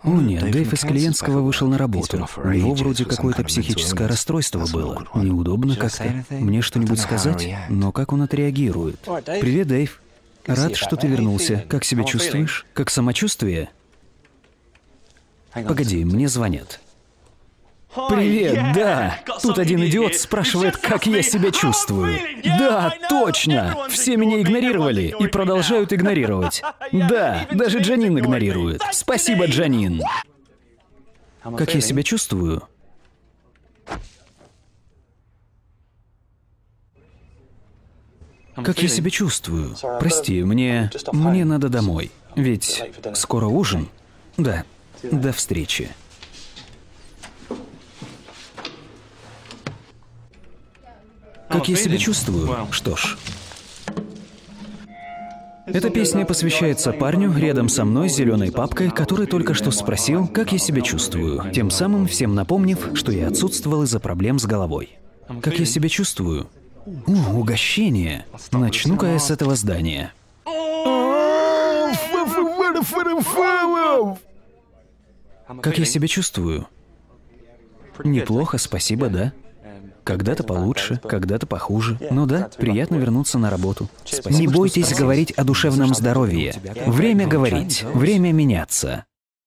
О нет, Дэйв из клиентского вышел на работу. У него вроде какое-то психическое расстройство было. Неудобно как-то. Мне что-нибудь сказать? Но как он отреагирует? Привет, Дэйв. Рад, что ты вернулся. Как себя чувствуешь? Как самочувствие? Погоди, мне звонят. Привет, да. Тут один идиот спрашивает, как я себя чувствую. Да, точно. Все меня игнорировали и продолжают игнорировать. Да, даже Джанин игнорирует. Спасибо, Джанин. Как я себя чувствую? Как я себя чувствую? Прости, мне надо домой. Ведь скоро ужин. Да, до встречи. Как я себя чувствую? Что ж. Эта песня посвящается парню рядом со мной с зеленой папкой, который только что спросил, как я себя чувствую, тем самым всем напомнив, что я отсутствовал из-за проблем с головой. Как я себя чувствую? О, угощение. Начну-ка я с этого здания. Как я себя чувствую? Неплохо, спасибо, да? Когда-то получше, когда-то похуже. Но да, приятно вернуться на работу. Спасибо, не бойтесь говорить о душевном здоровье. Время говорить, время меняться.